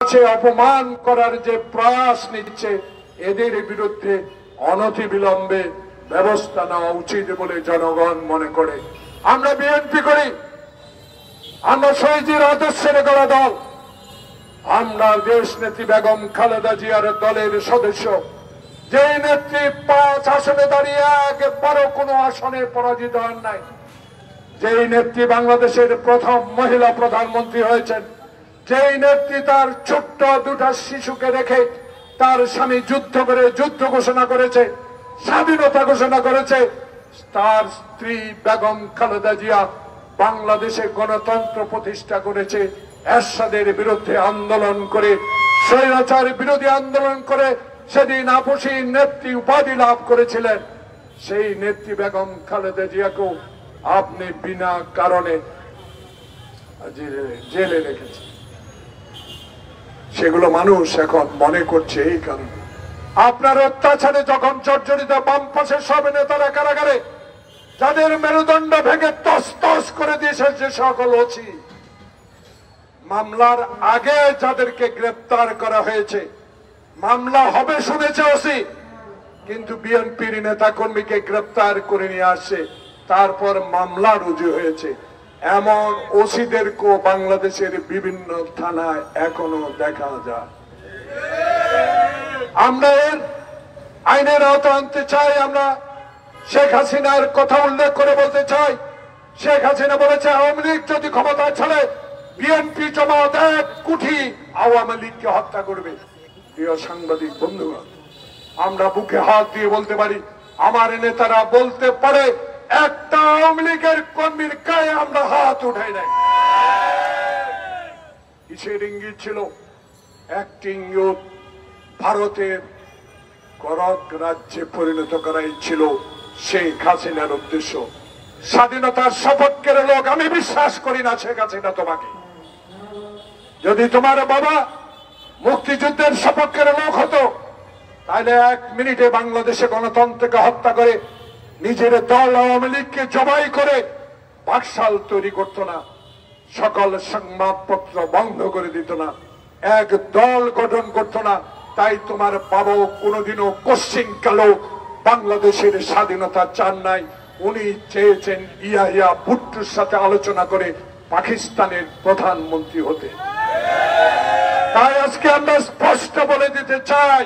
কাছে অপমান করার যে প্রয়াস নিচ্ছে, এদের বিরুদ্ধে অনতিবিলম্বে ব্যবস্থা নেওয়া উচিত বলে জনগণ মনে করে। আমরা বিএনপি করি, আমরা শহীদের আদর্শের গড়া দল, আমরা দেশ নেত্রী বেগম খালেদা জিয়ার দলের সদস্য। যে নেত্রী 5 আসনে দাঁড়িয়ে একবারও কোনো আসনে পরাজিত হন নাই, যেই নেত্রী বাংলাদেশের প্রথম মহিলা প্রধানমন্ত্রী হয়েছেন, যেই নেত্রী তার ছোট্ট 2টা শিশুকে রেখে তার স্বামী যুদ্ধ করে যুদ্ধ ঘোষণা করেছে, স্বাধীনতা ঘোষণা করেছে, তার স্ত্রী বেগম খালেদা জিয়া বাংলাদেশে গণতন্ত্র প্রতিষ্ঠা করেছে। এরশাদের বিরুদ্ধে আন্দোলন করে, স্বৈরাচার বিরোধী আন্দোলন করে সেদিন আপসী নেত্রী উপাধি লাভ করেছিলেন। সেই নেত্রী বেগম খালেদা জিয়াকেও আপনি বিনা কারণে জেলে রেখেছেন। সেগুলো মানুষ এখন মনে করছে এই কারণে আপনার অত্যাচারে যখন জর্জরিত বাম পাশের সব নেতারা কারাগারে, যাদের মেরুদণ্ড ভেঙে তস তস করে দিয়েছে যে সকল ওসি, মামলার আগে যাদেরকে গ্রেপ্তার করা হয়েছে, মামলা হবে শুনেছে ওসি, কিন্তু বিএনপির নেতা কর্মীকে গ্রেপ্তার করে নিয়ে আসছে, তারপর মামলা রুজু হয়েছে। এমন ওসিদেরকেও বাংলাদেশের বিভিন্ন থানায় এখনো দেখা যায়। আমরা এর আইনের আওতা আনতে চাই। আমরা শেখ হাসিনার কথা উল্লেখ করে বলতে চাই, শেখ হাসিনা বলেছে আওয়ামী লীগ যদি ক্ষমতা ছাড়ে বিএনপি জমাত 1 কোটি আওয়ামী লীগকে হত্যা করবে। প্রিয় সাংবাদিক বন্ধুগণ, আমরা বুকে হাত দিয়ে বলতে পারি, আমার নেতারা বলতে পারে একটা আওয়ামী লীগের কর্মীর গায়ে আমরা হাত উঠাই নাই। কিসের ইঙ্গিত ছিল? একটি ইঙ্গিত ভারতের করক রাজ্যে পরিণত করাই ছিল শেখ হাসিনার উদ্দেশ্য। স্বাধীনতার শপথের লোক আমি বিশ্বাস করি না শেখ হাসিনা তোমাকে। যদি তোমার বাবা মুক্তিযুদ্ধের শপথের লোক হতো, তাহলে 1 মিনিটে বাংলাদেশে গণতন্ত্রকে হত্যা করে নিজের দল আওয়ামী লীগকে জবাই করে বাকশাল তৈরি করতো না, সকল সংবাদপত্র বন্ধ করে দিত না, এক দল গঠন করতো না। তাই তোমার বাবাও কোনোদিনও কোশ্চিন কালো বাংলাদেশের স্বাধীনতা চান নাই। উনি চেয়েছেন ইয়াহিয়া ভুট্টোর সাথে আলোচনা করে পাকিস্তানের প্রধানমন্ত্রী হতে। তাই আজকে আমরা স্পষ্ট বলে দিতে চাই,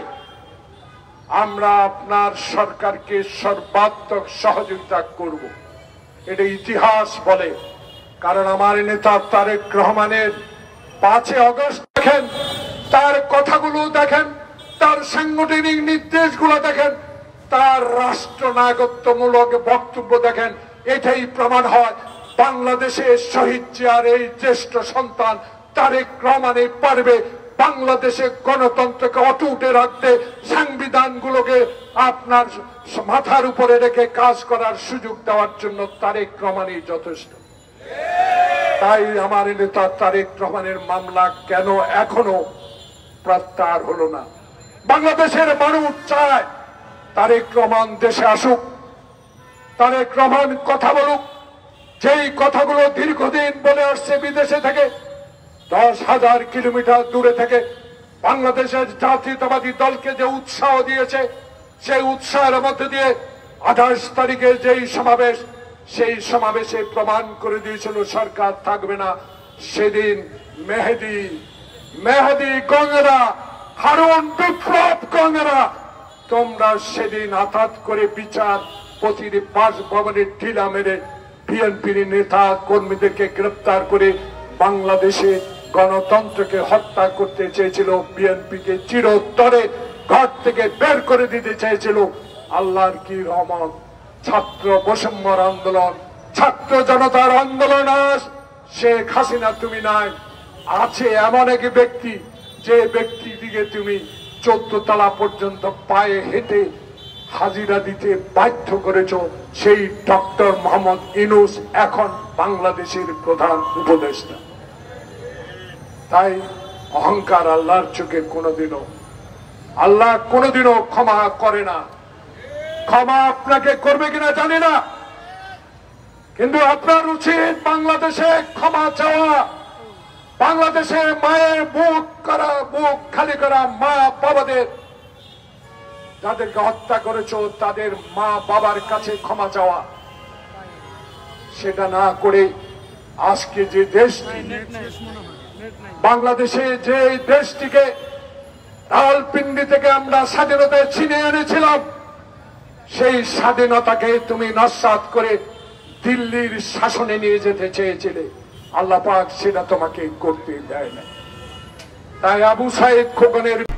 আমরা আপনার সরকারকে সর্বাত্মক সহযোগিতা করব, এটা ইতিহাস বলে। কারণ আমার নেতা তারেক রহমানের 5 আগস্ট দেখেন, তার কথাগুলো দেখেন, তার সাংগঠনিক নির্দেশগুলো দেখেন, তার রাষ্ট্রনায়কত্বমূলক বক্তব্য দেখেন, এটাই প্রমাণ হয় বাংলাদেশের শহীদ জিয়ার এই জ্যেষ্ঠ সন্তান তারেক রহমানই পারবে বাংলাদেশে গণতন্ত্রকে অটুটে রাখতে, সংবিধানগুলোকে আপনার মাথার উপরে রেখে কাজ করার সুযোগ দেওয়ার জন্য তারেক রহমানই যথেষ্ট। তাই আমার নেতা তারেক রহমানের মামলা কেন এখনো প্রত্যাহার হলো না? বাংলাদেশের মানুষ চায় তারেক রহমান দেশে আসুক, তারেক রহমান কথা বলুক, যেই কথাগুলো দীর্ঘদিন বলে আসছে বিদেশে থেকে, 10,000 কিলোমিটার দূরে থেকে বাংলাদেশের জাতীয়তাবাদী দলকে যে উৎসাহ দিয়েছে, সেই উৎসাহের মধ্যে দিয়ে 28 তারিখে যেই সমাবেশ, সেই সমাবেশে প্রমাণ করে দিয়েছিল সরকার থাকবে না। সেদিন মেহেদি গঙ্গেরা, হারুন বিপ্লব গঙ্গেরা, তোমরা সেদিন হঠাৎ করে বিচারপতির বাসভবনের ঢিলা মেরে বিএনপির নেতা কর্মীদেরকে গ্রেপ্তার করে বাংলাদেশে গণতন্ত্রকে হত্যা করতে চেয়েছিল, বিএনপিকে চিরতরে ঘর থেকে বের করে দিতে চেয়েছিল। আল্লাহর কি রহমত, ছাত্র বৈষম্যর আন্দোলন, ছাত্র জনতার আন্দোলন, আজ শেখ হাসিনা তুমি নাই, আছে এমন এক ব্যক্তি, যে ব্যক্তিটিকে তুমি 14 তলা পর্যন্ত পায়ে হেঁটে হাজিরা দিতে বাধ্য করেছ, সেই ডক্টর মোহাম্মদ ইউনূস এখন বাংলাদেশের প্রধান উপদেষ্টা। তাই অহংকার আল্লাহর চোখে আল্লাহ কোনোদিনও ক্ষমা করে না। ক্ষমা আপনাকে করবে কিনা জানি না, কিন্তু আপনার উচিত বাংলাদেশে ক্ষমা চাওয়া, বাংলাদেশের মায়ের বুক বুক খালি করা মা বাবাদের, যাদেরকে হত্যা করেছো তাদের মা বাবার কাছে ক্ষমা চাওয়া, সেটা না করে আজকে যে দেশটি বাংলাদেশে, যে দেশটিকে রাওয়ালপিন্ডি থেকে আমরা স্বাধীনতায় ছিনিয়ে এনেছিলাম, সেই স্বাধীনতাকে তুমি নস্যাৎ করে দিল্লির শাসনে নিয়ে যেতে চেয়েছিলে। আল্লাহ পাক সেটা তোমাকে করতে দেয় না। তাই আবু সাইদ খোকনের